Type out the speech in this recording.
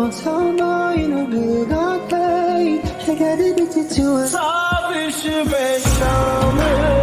저 너희는 그 곁에 해가 되듯이 좋아 서비스 배점을